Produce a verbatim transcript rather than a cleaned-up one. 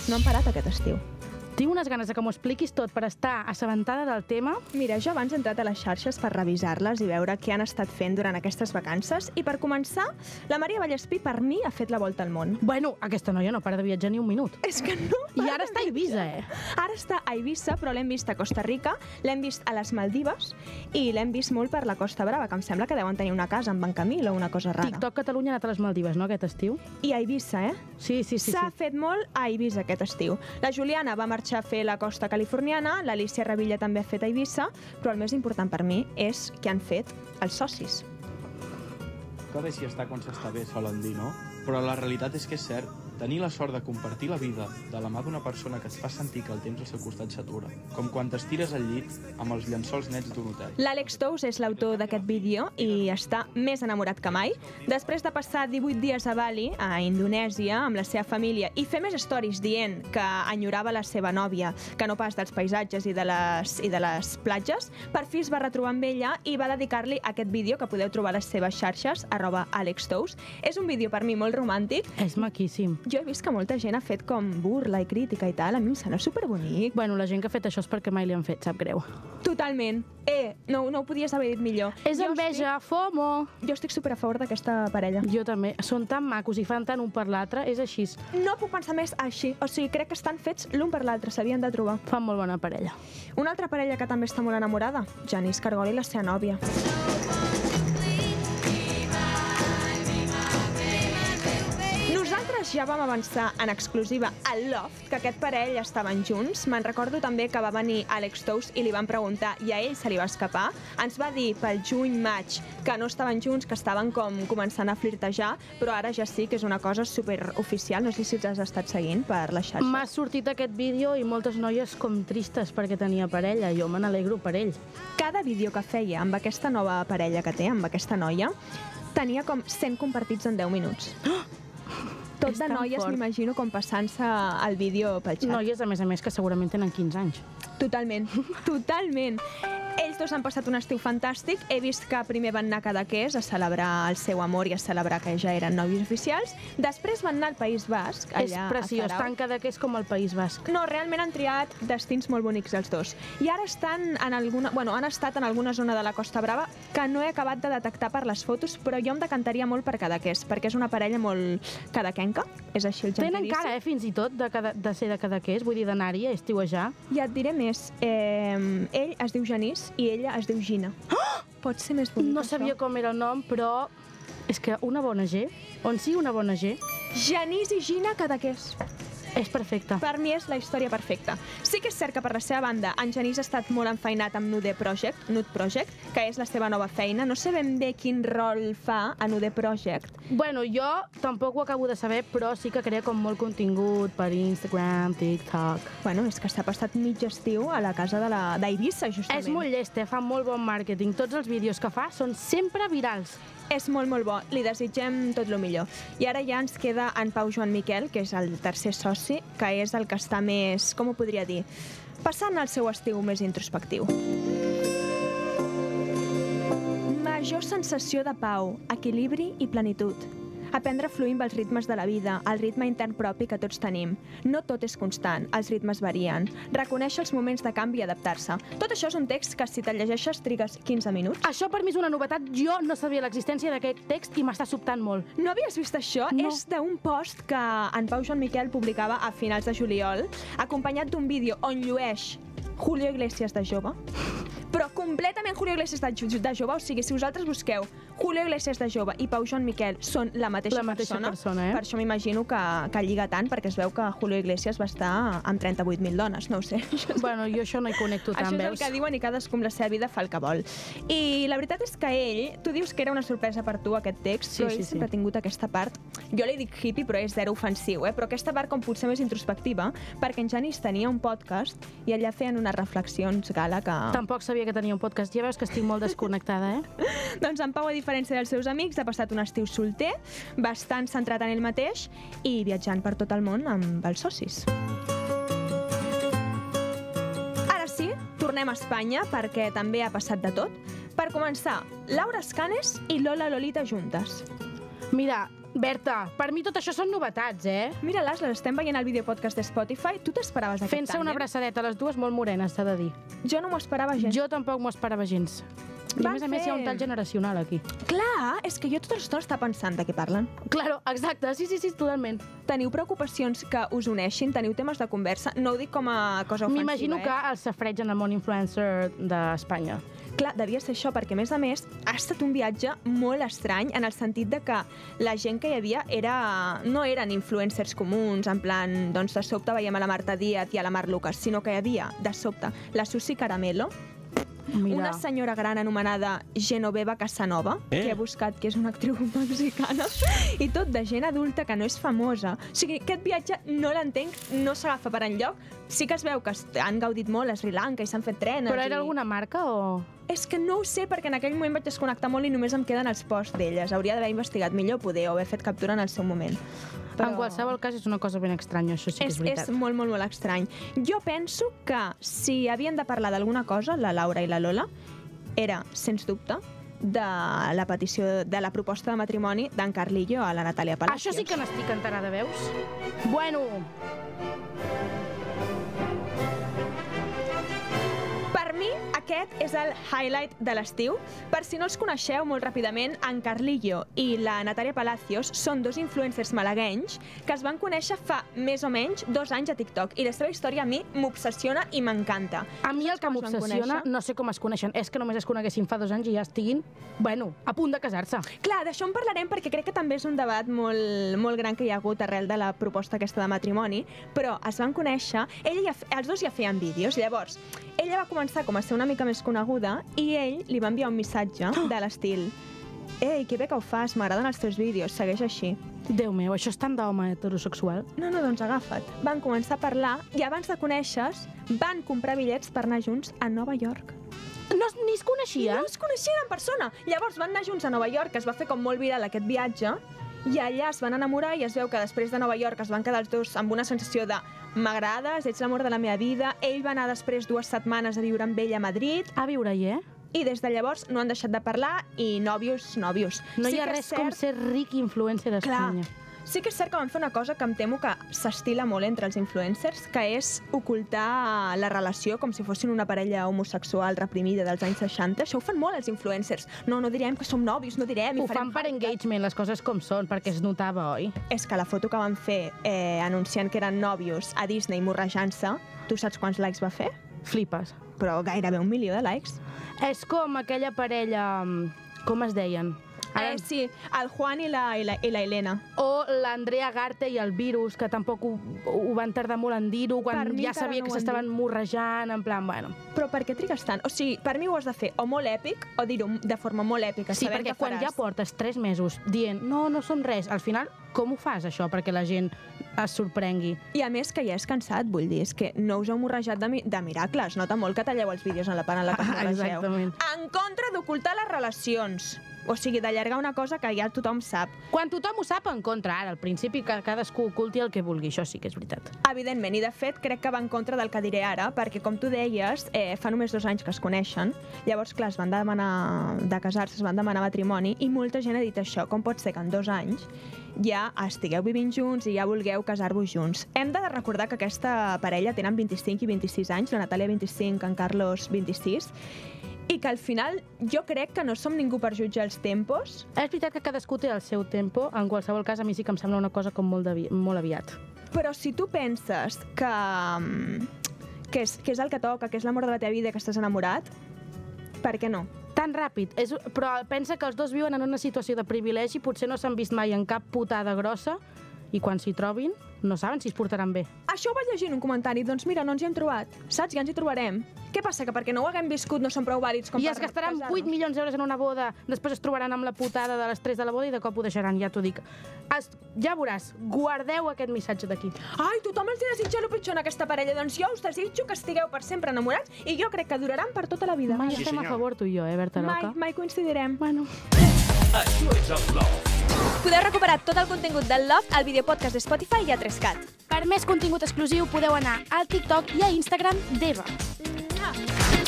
No hem parat aquest estiu. Tinc unes ganes de que m'ho expliquis tot per estar assabentada del tema. Mira, jo abans he entrat a les xarxes per revisar-les i veure què han estat fent durant aquestes vacances i per començar, la Maria Vallespí per mi ha fet la volta al món. Bueno, aquesta noia no para de viatjar ni un minut. És que no I ara està a Eivissa, eh? Ara està a Eivissa, però l'hem vist a Costa Rica, l'hem vist a les Maldives i l'hem vist molt per la Costa Brava, que em sembla que deuen tenir una casa en Bancamil o una cosa rara. TikTok Catalunya ha anat a les Maldives, no, aquest estiu? I a Eivissa, eh? Sí, sí, sí. S'ha sí. fet molt a Eivissa aquest estiu. La Juliana va marxar a fer la costa californiana, l'Alicia Revilla també ha fet a Eivissa, però el més important per mi és què han fet els socis. Que bé si està quan s'està bé, solen dir, no? Però la realitat és que és cert. Tenir la sort de compartir la vida de la mà d'una persona que et fa sentir que el temps al seu costat s'atura. Com quan t'estires al llit amb els llençols nets d'un hotel. L'Àlex Tous és l'autor d'aquest vídeo i està més enamorat que mai. Després de passar divuit dies a Bali, a Indonèsia, amb la seva família, i fer més stories dient que enyorava la seva nòvia, que no pas dels paisatges i de les, i de les platges, per fi es va retrobar amb ella i va dedicar-li aquest vídeo que podeu trobar a les seves xarxes, arroba Àlex Tous. És un vídeo per mi molt romàntic. És maquíssim. Jo he vist que molta gent ha fet com burla i crítica i tal. A mi em sembla superbonic. Bueno, la gent que ha fet això és perquè mai li han fet, sap greu. Totalment. Eh, no, no ho podies haver dit millor. És Jo enveja, FOMO. Estic, jo estic super a favor d'aquesta parella. Jo també. Són tan macos i fan tant un per l'altre, és així. No puc pensar més així. O sigui, crec que estan fets l'un per l'altre, s'havien de trobar. Fan molt bona parella. Una altra parella que també està molt enamorada, Genís Cargol i la seva nòvia. Nosaltres ja vam avançar en exclusiva al Loft que aquest parell estaven junts. Me'n recordo també que va venir Àlex Tous i li van preguntar i a ell se li va escapar. Ens va dir pel juny-maig que no estaven junts, que estaven com començant a flirtejar, però ara ja sí que és una cosa superoficial. No sé si els has estat seguint per les xarxes. M'ha sortit aquest vídeo i moltes noies com tristes perquè tenia parella. Jo me n'alegro per ell. Cada vídeo que feia amb aquesta nova parella que té, amb aquesta noia, tenia com cent compartits en deu minuts. Tot És de tan noies, fort. m'imagino, com passant-se el vídeo pel xat. Noies, a més a més, que segurament tenen quinze anys. Totalment, totalment. Ells dos han passat un estiu fantàstic. He vist que primer van anar a Cadaqués a celebrar el seu amor i a celebrar que ja eren nòvios oficials. Després van anar al País Basc, allà És preciós, a Sarau. tant Cadaqués com el País Basc. No, realment han triat destins molt bonics els dos. I ara estan en alguna, bueno, han estat en alguna zona de la Costa Brava que no he acabat de detectar per les fotos, però jo em decantaria molt per Cadaqués, perquè és una parella molt cadaquenca, és així el Tenen gentilici. cara, eh, fins i tot, de, cada, de ser de Cadaqués, vull dir, d'anar-hi a estiuejar. I et diré més, eh, ell es diu Genís i ella es diu Gina. Oh! Pot ser més bonic, No això? sabia com era el nom, però és que una bona G, on sí una bona G, Genís i Gina Cadaqués. és perfecte. Per mi és la història perfecta. Sí que és cert que per la seva banda en Genís ha estat molt enfeinat amb Nude Project, Nude Project, que és la seva nova feina. No sé ben bé quin rol fa a Nude Project. Bueno, jo tampoc ho acabo de saber, però sí que crea com molt contingut per Instagram, TikTok. Bueno, és que s'ha passat mig estiu a la casa de la d'Eivissa, justament. És molt llest, eh? Fa molt bon màrqueting. Tots els vídeos que fa són sempre virals. És molt, molt bo. Li desitgem tot el millor. I ara ja ens queda en Pau Joan Miquel, que és el tercer soci, que és el que està més, com ho podria dir, passant el seu estiu més introspectiu. Major sensació de pau, equilibri i plenitud. Aprendre a fluir amb els ritmes de la vida, el ritme intern propi que tots tenim. No tot és constant, els ritmes varien. Reconèixer els moments de canvi i adaptar-se. Tot això és un text que, si te'l llegeixes, trigues quinze minuts. Això per mi és una novetat. Jo no sabia l'existència d'aquest text i m'està sobtant molt. No havies vist això? No. És d'un post que en Pau Joan Miquel publicava a finals de juliol, acompanyat d'un vídeo on llueix Julio Iglesias de jove, però completament Julio Iglesias de, de jove, o sigui, si vosaltres busqueu Julio Iglesias de jove i Pau Joan Miquel són la mateixa, La mateixa persona, persona, eh? per això m'imagino que, que lliga tant, perquè es veu que Julio Iglesias va estar amb trenta-vuit mil dones, no ho sé. Bueno, jo això no hi connecto tant, Això és el veus? que diuen i cadascú amb la seva vida fa el que vol. I la veritat és que ell, tu dius que era una sorpresa per tu aquest text, Sí, però sí, ell sí. sempre ha tingut aquesta part, jo li dic hippie però és zero ofensiu, eh? Però aquesta part com potser més introspectiva, perquè en Genís tenia un podcast i allà feien unes reflexions gala que... Tampoc sabia que tenia un podcast. Ja veus que estic molt desconnectada, eh? Doncs en Pau, a diferència dels seus amics, ha passat un estiu solter, bastant centrat en ell mateix i viatjant per tot el món amb els socis. Ara sí, tornem a Espanya perquè també ha passat de tot. Per començar, Laura Escanes i Lola Lolita juntes. Mira, Berta, per mi tot això són novetats, eh? Mira-les, les estem veient al videopodcast de Spotify. Tu t'esperaves aquest Fent-se una abraçadeta, les dues molt morenes, s'ha de dir. Jo no m'ho esperava gens. Jo tampoc m'ho esperava gens. I a Van més a més hi ha un fer- tall generacional aquí. Clar, és que jo tota l'estona està pensant de què parlen. Claro, exacte, sí, sí, sí, totalment. Teniu preocupacions que us uneixin? Teniu temes de conversa? No ho dic com a cosa ofensiva, M'imagino eh? que el safreig en el món influencer d'Espanya. Clar, devia ser això, perquè a més a més ha estat un viatge molt estrany en el sentit de que la gent que hi havia era, no eren influencers comuns, en plan, doncs de sobte veiem a la Marta Díaz i a la Mar Lucas, sinó que hi havia, de sobte, la Susi Caramelo, Mira. una senyora gran anomenada Genoveva Casanova, Eh? que he buscat que és una actriu mexicana, i tot de gent adulta que no és famosa. O sigui, aquest viatge no l'entenc, no s'agafa per enlloc. Sí que es veu que han gaudit molt a Sri Lanka i s'han fet trenes. Però era i... alguna marca o...? És que no ho sé, perquè en aquell moment vaig desconnectar molt i només em queden els posts d'elles. Hauria d'haver investigat millor, poder, o haver fet captura en el seu moment. Però... En qualsevol cas és una cosa ben estranya, això sí que és, És, veritat. és molt, molt, molt estrany. Jo penso que si havien de parlar d'alguna cosa, la Laura i la Lola, era, sens dubte, de la petició, de la proposta de matrimoni d'en Carlillo a la Natàlia Palacios. Això sí que n'estic enterada, veus? Bueno, Per mi, aquest és el highlight de l'estiu. Per si no els coneixeu molt ràpidament, en Carlillo i la Natàlia Palacios són dos influencers malaguenys que es van conèixer fa més o menys dos anys a TikTok i la seva història a mi m'obsessiona i m'encanta. a mi el que Com es van m'obsessiona, conèixer? no sé com es coneixen, és que només es coneguessin fa dos anys i ja estiguin, bueno, a punt de casar-se. Clar, d'això en parlarem perquè crec que també és un debat molt, molt gran que hi ha hagut arrel de la proposta aquesta de matrimoni, però es van conèixer, ella ja, els dos ja feien vídeos, llavors ella va començar com a ser una mica més coneguda i ell li va enviar un missatge de l'estil: «Ei, que bé que ho fas, m'agraden els teus vídeos, segueix així». Déu meu, això és tant d'home heterosexual. No, no, doncs agafa't. Van començar a parlar i abans de conèixer-se van comprar bitllets per anar junts a Nova York. No, ni es coneixien? No es coneixien en persona. Llavors van anar junts a Nova York, es va fer com molt viral aquest viatge, i allà es van enamorar i es veu que després de Nova York es van quedar els dos amb una sensació de «m'agrades, ets l'amor de la meva vida». Ell va anar després dues setmanes a viure amb ell a Madrid A viure-hi, eh? i des de llavors no han deixat de parlar i nòvios, nòvios. No Sí hi ha que és res com ser ric influencer a Clar, Espanya. sí que és cert que van fer una cosa que em temo que s'estila molt entre els influencers, que és ocultar la relació com si fossin una parella homosexual reprimida dels anys seixanta. Això ho fan molt els influencers. No, no direm que som nòvios, no direm... i Ho farem fan per hashtags. engagement, les coses com són, perquè es notava, oi? És que la foto que van fer eh, anunciant que eren nòvios a Disney morrejant-se, tu saps quants likes va fer? Flipes. Però gairebé un milió de likes. És com aquella parella... mm, com es deien? Ara- Eh, sí, el Juan i la, i la, i la Helena. O l'Andrea Garte i el virus, que tampoc ho, ho van tardar molt en dir-ho, quan Per mi ja encara sabia no que ho han s'estaven dit. morrejant, en plan, bueno... Però per què trigues tant? O sigui, per mi ho has de fer o molt èpic o dir-ho de forma molt èpica. Sí, sabent perquè que quan faràs. ja portes tres mesos dient no, no som res, al final, com ho fas, això, perquè la gent es sorprengui? I a més que ja és cansat, vull dir, és que no us heu morrejat de, mi de miracles. Nota molt que talleu els vídeos en la part en la que us morregeu. Exactament. En contra d'ocultar les relacions. O sigui, d'allargar una cosa que ja tothom sap. Quan tothom ho sap, en contra, ara, al principi que cadascú oculti el que vulgui, això sí que és veritat. Evidentment, i de fet crec que va en contra del que diré ara, perquè com tu deies, eh, fa només dos anys que es coneixen, llavors, clar, es van demanar de casar-se, es van demanar matrimoni, i molta gent ha dit això, com pot ser que en dos anys ja estigueu vivint junts i ja vulgueu casar-vos junts. Hem de recordar que aquesta parella tenen vint-i-cinc i vint-i-sis anys, la Natàlia vint-i-cinc, en Carlos vint-i-sis, i que al final jo crec que no som ningú per jutjar els tempos. És veritat que cadascú té el seu tempo, en qualsevol cas a mi sí que em sembla una cosa com molt, avi molt aviat. Però si tu penses que, mm, que, és, que és el que toca, que és l'amor de la teva vida, que estàs enamorat, per què no? Tan ràpid, és, però pensa que els dos viuen en una situació de privilegi, potser no s'han vist mai en cap putada grossa, i quan s'hi trobin, no saben si es portaran bé. Això ho vaig llegir en un comentari, doncs mira, no ens hi hem trobat, saps? Ja ens hi trobarem. Què passa, que perquè no ho haguem viscut no som prou vàlids com I per es gastaran casar-nos? vuit milions d'euros en una boda, després es trobaran amb la putada de les tres de la boda i de cop ho deixaran, ja t'ho dic. Es, ja veuràs, guardeu aquest missatge d'aquí. Ai, tothom els desitja el pitjor en aquesta parella, doncs jo us desitjo que estigueu per sempre enamorats i jo crec que duraran per tota la vida. Mai Sí, estem a senyor. favor, tu i jo, eh, Berta mai, Roca? mai coincidirem. Bueno. Això és el Love. Podeu recuperar tot el contingut del Love al videopodcast de Spotify i a tres cat. Per més contingut exclusiu podeu anar al TikTok i a Instagram d'Eva. Mua.